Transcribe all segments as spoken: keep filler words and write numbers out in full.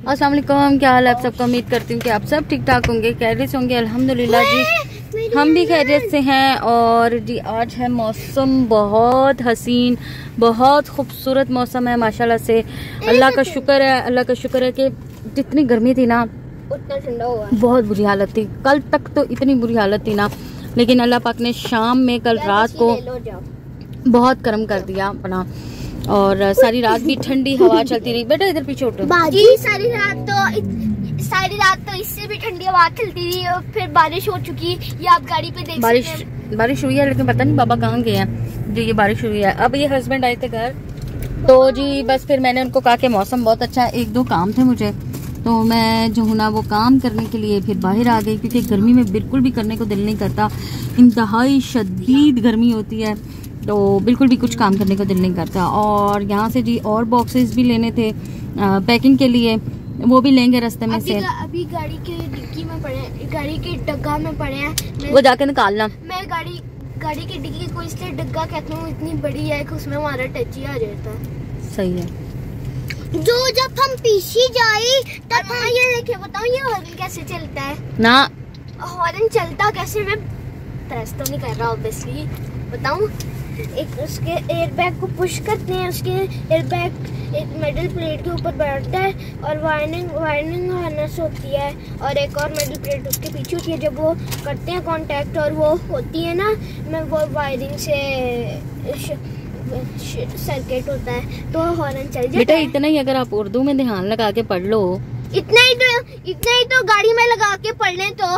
अस्सलाम वालेकुम, क्या हाल है आप सबका। उम्मीद करती हूँ कि आप सब ठीक ठाक होंगे, खैरियत से होंगे। अल्हम्दुलिल्लाह जी हम भी खैरियत से हैं। और जी आज है मौसम बहुत हसीन, बहुत खूबसूरत मौसम है माशाल्लाह से। अल्लाह का शुक्र है, अल्लाह का शुक्र है कि जितनी गर्मी थी ना उतना ठंडा हुआ। बहुत बुरी हालत थी, कल तक तो इतनी बुरी हालत थी ना, लेकिन अल्लाह पाक ने शाम में कल रात को बहुत गर्म कर दिया अपना। और सारी रात भी ठंडी हवा चलती रही। बेटा इधर पीछे उठो। जी सारी रात तो सारी रात तो इससे भी ठंडी हवा चलती रही और फिर बारिश हो चुकी। ये आप गाड़ी पे देख बारिश बारिश हुई है, लेकिन पता नहीं बाबा कहाँ गए हैं जी। ये बारिश हुई है। अब ये हस्बैंड आए थे घर, तो जी बस फिर मैंने उनको कहा कि मौसम बहुत अच्छा है, एक दो काम थे मुझे, तो मैं जो हूँ ना वो काम करने के लिए फिर बाहर आ गई, क्योंकि गर्मी में बिल्कुल भी करने को दिल नहीं करता। इंतहाई शदीद गर्मी होती है, तो बिल्कुल भी कुछ काम करने को दिल नहीं करता। और यहाँ से जी और बॉक्सेस भी लेने थे आ, पैकिंग के लिए, वो भी लेंगे रास्ते में अभी से। अभी गाड़ी के डिक्की में पड़े, गाड़ी के डग्गा में पड़े हैं, वो जाके निकालना। मैं गाड़ी गाड़ी की डिक्की को इसलिए डग्गा कहती हूँ, इतनी बड़ी है कि उसमें हमारा टच आ जाता है। सही है। जो जब हम पीछे जाए तब हाँ ये देखिए, बताओ ये हॉर्न कैसे चलता है ना, हॉर्न चलता कैसे। मैं प्रेस तो नहीं कर रहा ऑब्वियसली, बताऊं। एक उसके एयरबैग को पुश करते हैं, उसके एयरबैग एक मेटल प्लेट के ऊपर बैठता है और वायरिंग वायरिंग हार्नेस होती है, और एक और मेटल प्लेट उसके पीछे होती है। जब वो करते हैं कांटेक्ट और वो होती है ना, मैं वो वायरिंग से सर्किट होता है, तो हॉर्न चल जाता है। बेटा इतना ही अगर आप उर्दू में ध्यान लगा के पढ़ लो, इतना ही तो इतना ही तो गाड़ी में लगा के पढ़ लें तो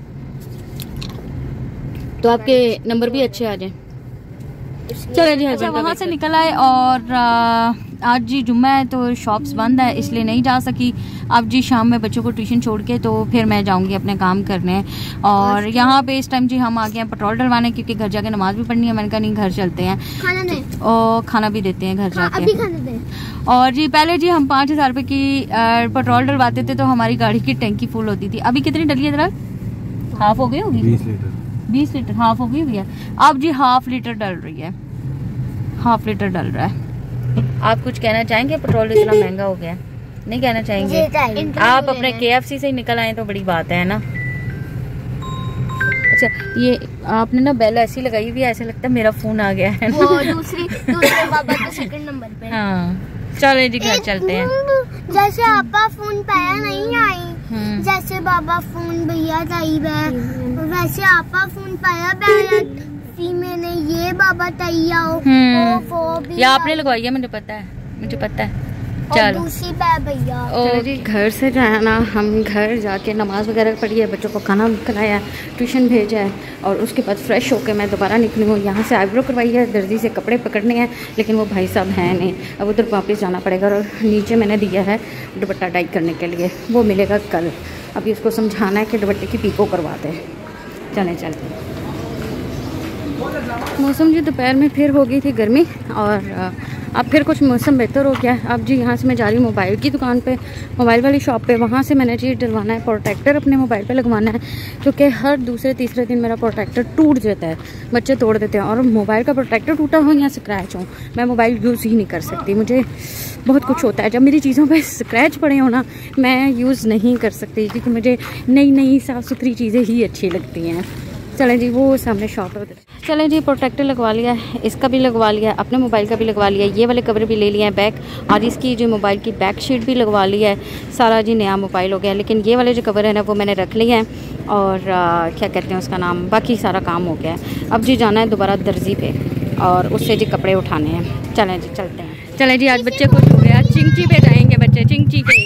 तो आपके नंबर भी अच्छे आ जाए। चलो जी, अच्छा वहाँ से निकल आए। और आ, आज जी जुम्मा है तो शॉप्स बंद है, इसलिए नहीं जा सकी। अब जी शाम में बच्चों को ट्यूशन छोड़ के तो फिर मैं जाऊंगी अपने काम करने। और यहाँ पे इस टाइम जी हम आ गए हैं पेट्रोल डलवाने, क्योंकि घर जाके नमाज भी पढ़नी है। मैंने कहा नहीं घर चलते हैं, खाना नहीं और खाना भी देते हैं घर जाके। अभी खाना दें। और जी पहले जी हम पाँच हजार रुपये की पेट्रोल डलवाते थे तो हमारी गाड़ी की टैंकी फुल होती थी। अभी कितनी डली है जरा? हाफ हो गई होगी, बीस लीटर बीस लीटर हाफ हो गई हुई है। अब जी हाफ लीटर डल रही है, हाफ लीटर डल रहा है। आप कुछ कहना चाहेंगे? पेट्रोल इतना महंगा हो गया, नहीं कहना चाहेंगे? आप अपने केएफसी से ही निकल आए तो बड़ी बात है ना। अच्छा ये आपने ना बेल ऐसी लगाई हुई है, ऐसे लगता है मेरा फोन आ गया है। वो दूसरी दूसरे बाबा के सेकंड नंबर पे। हाँ चलो जी घर चलते हैं। जैसे आपका फोन पाया नहीं आई, जैसे बाबा फोन भैया ताइब है, वैसे आपका फोन पाया मैंने ये बाबा तैया ये आपने लगवाई है, मुझे पता है, मुझे पता है। चलो दूसरी भैया। चलो जी घर से जो है ना हम घर जाके नमाज वगैरह पढ़ी है, बच्चों को खाना खिलाया है, ट्यूशन भेजा है, और उसके बाद फ्रेश होकर मैं दोबारा निकली हूँ। यहाँ से आईब्रो करवाई है, दर्जी से कपड़े पकड़ने हैं, लेकिन वो भाई साहब हैं नहीं, अब उधर वापस जाना पड़ेगा। और नीचे मैंने दिया है दुपट्टा डाई करने के लिए, वो मिलेगा कल। अभी उसको समझाना है कि दुपट्टे की पीको करवा दें। चलें चलते हैं। मौसम जी दोपहर में फिर हो गई थी गर्मी, और अब फिर कुछ मौसम बेहतर हो गया है। अब जी यहाँ से मैं जा रही हूँ मोबाइल की दुकान पे, मोबाइल वाली शॉप पे। वहाँ से मैंने जी डलवाना है प्रोटेक्टर, अपने मोबाइल पे लगवाना है, क्योंकि हर दूसरे तीसरे दिन मेरा प्रोटेक्टर टूट जाता है, बच्चे तोड़ देते हैं। और मोबाइल का प्रोटेक्टर टूटा हो या स्क्रैच हो, मैं मोबाइल यूज़ ही नहीं कर सकती। मुझे बहुत कुछ होता है, जब मेरी चीज़ों पर स्क्रैच पड़े हो ना मैं यूज़ नहीं कर सकती, क्योंकि मुझे नई नई साफ़ सुथरी चीज़ें ही अच्छी लगती हैं। चलें जी वो सामने शॉप है उधर। चलें जी प्रोटेक्टर लगवा लिया है, इसका भी लगवा लिया है, अपने मोबाइल का भी लगवा लिया है, ये वाले कवर भी ले लिए हैं बैक, और इसकी जो मोबाइल की बैक शीट भी लगवा ली है। सारा जी नया मोबाइल हो गया, लेकिन ये वाले जो कवर है ना वो मैंने रख लिए हैं। और आ, क्या कहते हैं उसका नाम, बाकी सारा काम हो गया है। अब जी जाना है दोबारा दर्जी पे और उससे जी कपड़े उठाने हैं। चलें जी चलते हैं। चलें जी आज बच्चे खुश हो गए, आज चिंची पे जाएंगे बच्चे, चिंची पे।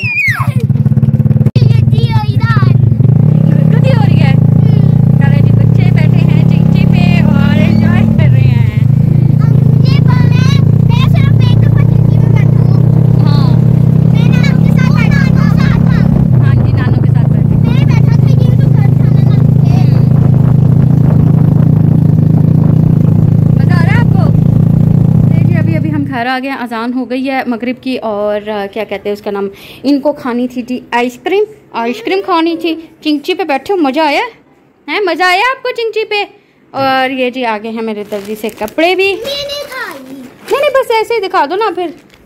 घर आ गया, अजान हो गई है मगरिब की, और आ, क्या कहते हैं उसका नाम, इनको खानी थी जी आइसक्रीम, आइसक्रीम खानी थी। चिंची पे बैठे हो, मज़ा आया है? मज़ा आया आपको चिंची पे? और ये जी आगे हैं मेरे दर्जी से कपड़े भी। नहीं नहीं बस ऐसे ही दिखा दो ना, फिर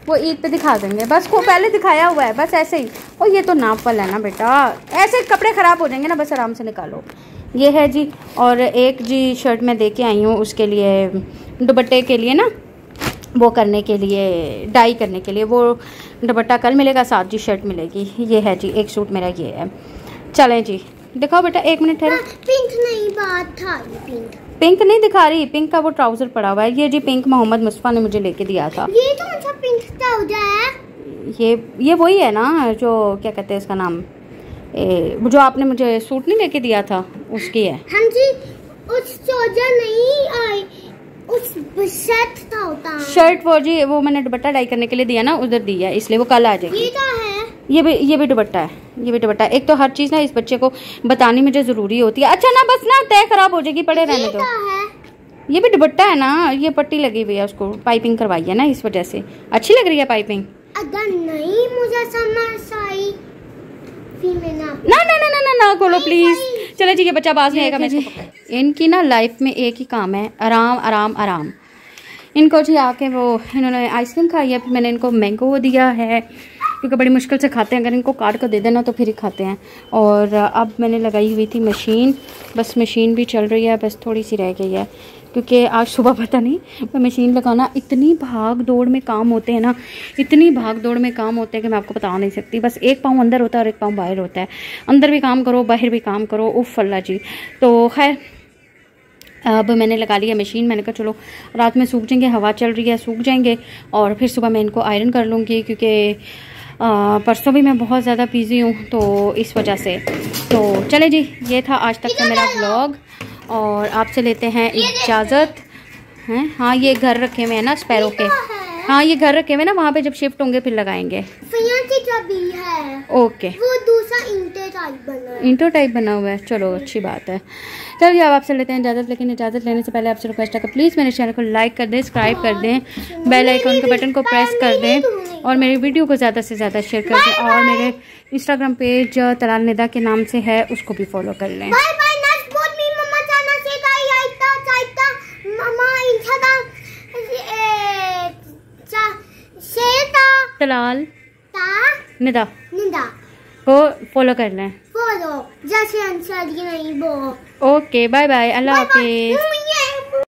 वो ईद पे दिखा देंगे, बस को पहले दिखाया हुआ है, बस ऐसे ही। और ये तो नाप वाला है ना बेटा, ऐसे कपड़े ख़राब हो जाएंगे ना, बस आराम से निकालो। ये है जी। और एक जी शर्ट मैं दे के आई हूँ उसके लिए, दुपट्टे के लिए ना, वो करने के लिए, डाई करने के लिए। वो दुपट्टा कल मिलेगा, साथ जी शर्ट मिलेगी। ये है जी, एक सूट मेरा ये है। चलें जी, दिखाओ बेटा, एक मिनट ठहरो। पिंक नहीं, बात था पिंक। पिंक नहीं दिखा रही, पिंक का वो ट्राउज़र पड़ा हुआ है। ये जी पिंक मोहम्मद मुस्तफ़ा ने मुझे लेके दिया था। ये तो अच्छा पिंक ट्राउज़र है। ये ये वही है ना, जो क्या कहते हैं इसका नाम, ए, जो आपने मुझे सूट नहीं लेके दिया था, उसकी है। हाँ जी, उस ट्राउज़र नहीं आई, उस शर्ट था होता। शर्ट वो जी, वो मैंने दुपट्टा डाई करने के लिए दिया ना, उधर दिया, इसलिए वो कल आ जाएगी। ये क्या है? ये भी ये भी दुपट्टा है, ये भी दुपट्टा है। एक तो हर चीज़ ना इस बच्चे को बतानी मुझे ज़रूरी होती है। अच्छा ना, बस ना तय खराब हो जाएगी, पड़े रहने दो। ये भी दुपट्टा है ना, ये पट्टी लगी हुई है, उसको पाइपिंग करवाई है ना, इस वजह से अच्छी लग रही है पाइपिंग। अगर नहीं मुझे समझ आई फिर मैं ना ना ना ना ना ना ना खोलो प्लीज। चले जी, ये बच्चा बाज नहीं आएगा। मैं इसको, इनकी ना लाइफ में एक ही काम है, आराम आराम आराम। इनको जी आके वो इन्होंने आइसक्रीम खाई है, फिर मैंने इनको मैंगो दिया है, क्योंकि बड़ी मुश्किल से खाते हैं, अगर इनको काट कर दे देना तो फिर ही खाते हैं। और अब मैंने लगाई हुई थी मशीन, बस मशीन भी चल रही है, बस थोड़ी सी रह गई है, क्योंकि आज सुबह पता नहीं मैं मशीन लगाना, इतनी भाग दौड़ में काम होते हैं ना, इतनी भाग दौड़ में काम होते हैं कि मैं आपको बता नहीं सकती। बस एक पाँव अंदर होता है और एक पाँव बाहर होता है, अंदर भी काम करो बाहर भी काम करो, उफ़ अल्लाह जी। तो खैर अब मैंने लगा लिया मशीन, मैंने कहा चलो रात में सूख जाएंगे, हवा चल रही है, सूख जाएंगे और फिर सुबह मैं इनको आयरन कर लूँगी, क्योंकि परसों भी मैं बहुत ज़्यादा बिज़ी हूँ, तो इस वजह से। तो चले जी, ये था आज तक का मेरा व्लॉग और आपसे लेते हैं इजाज़त। हैं हाँ, ये घर रखे हुए हैं ना स्पैरो के, हाँ ये घर रखे हुए ना, वहाँ पे जब शिफ्ट होंगे फिर लगाएंगे। भी है। ओके, वो दूसरा इंटर टाइप बना है। इंटर टाइप बना हुआ है, चलो अच्छी बात है। चलिए अब आपसे लेते हैं इजाज़त, लेकिन इजाज़त लेने से पहले आपसे रिक्वेस्ट है कि प्लीज़ मेरे चैनल को लाइक कर दें, सब्सक्राइब कर दें, बेल आइकन के बटन को प्रेस कर दें और मेरी वीडियो को ज़्यादा से ज़्यादा शेयर कर दें, और मेरे इंस्टाग्राम पेज तलाल निदा के नाम से है, उसको भी फॉलो कर लें। तलाल निदा निदा को फॉलो कर लें, फॉलो जैसे आंसर नहीं वो। ओके बाय बाय, अल्लाह हाफिज़।